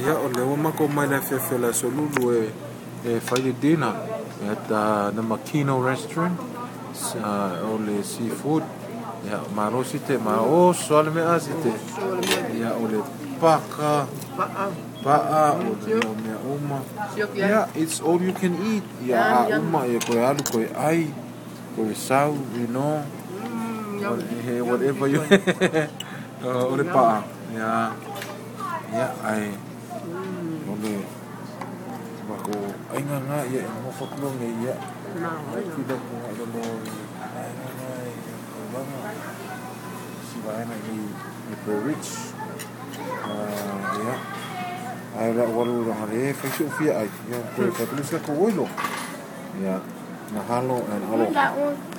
Ya, o le uma ko mai le fefela so lulu Friday dinner at the Makino restaurant. O le SeaFood. Ya, marosi te mao soale me asite. Ya, o le paka. Pa'a o le mea uma. Yeah, it's all you can eat. Ya, uma koe alu koe ai. Koe sau, you know. Whatever you o le pa'a. Ya. Ya, ai. O le wako ainga ngā ia e mo whakulonga ia. Ai kida ko ngā le mo ai wanga. Siwa aina i Perepesite. Ya. Ai la waru ranga le whaisi o fia ai. Ya, koe whatulis la ko oilo. Ya, na halo and alo.